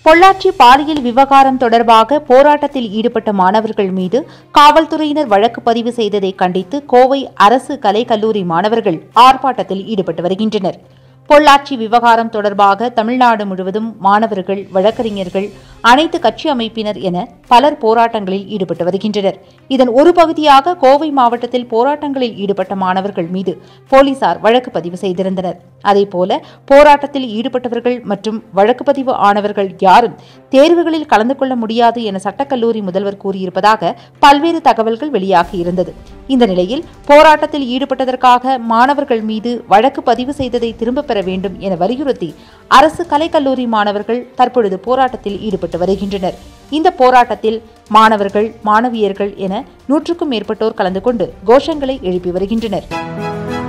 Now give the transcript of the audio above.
பொள்ளாச்சி பாலியல் விவகாரம் தொடர்பாக போராட்டத்தில் ஈடுபட்ட மாணவர்கள் மீது காவல்துறையினர் வழக்கு பதிவு செய்ததை கண்டித்து கோவை அரசு கலைக்கல்லூரி மாணவர்கள் ஆர்ப்பாட்டத்தில் ஈடுபட்டு வருகின்றனர். பொள்ளாச்சி விவகாரம் தொடர்பாக தமிழ்நாடு முழுவதும் மாணவர்கள், வழக்கறிஞர்கள், அனைத்து கட்சி அமைப்பினர் என பலர் போராட்டங்களில் ஈடுபட்டு வருகின்றனர். இதன் ஒரு பகுதியாக கோவை மாவட்டத்தில் போராட்டங்களில் ஈடுபட்ட மாணவர்கள் மீது போலீசார் வழக்கு பதிவு செய்திருந்தனர். அதேபோல போராட்டத்தில் ஈடுபட்டவர்கள் மற்றும் வழக்கு பதிவு ஆனவர்கள் யாரும் தேர்வுகளில் கலந்து கொள்ள முடியாது என சட்டக்கல்லூரி முதல்வர் கூறியிருப்பதாக பல்வேறு தகவல்கள் வெளியாகியிருந்தது. இந்த நிலையில் போராட்டத்தில் ஈடுபட்டதற்காக மாணவர்கள் மீது வழக்கு பதிவு செய்ததை திரும்பப் பெற வேண்டும் என வலியுறுத்தி அரசு கலைக்கல்லூரி மாணவர்கள் தற்பொழுது போராட்டத்தில் ஈடுபட்டு வருகின்றனர். இந்த போராட்டத்தில் மாணவர்கள், மாணவியர்கள் என 100க்கும் மேற்பட்டோர் கலந்து கொண்டு கோஷங்களை எழுப்பி வருகின்றனர்.